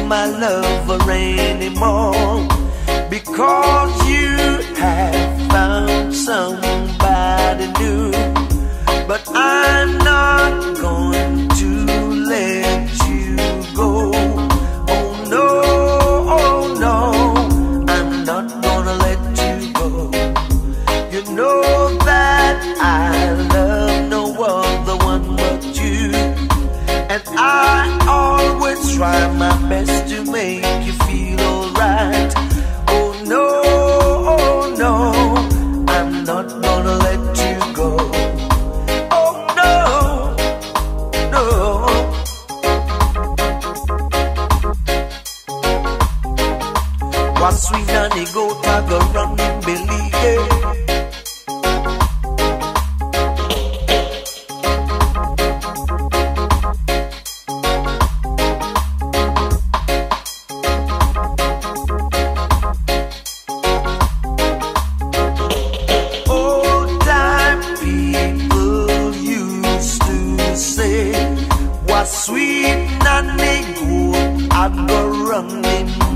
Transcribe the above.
my lover anymore, because you have found somebody new. But I'm not going to let you go. Oh no, oh no, I'm not gonna let you go. You know that I love no other one but you, and I always try my best to make you feel alright. Oh no, I'm not gonna let you go. Oh no, no. What sweet honey go tag around in belly, yeah. Sweet nanny go, I go running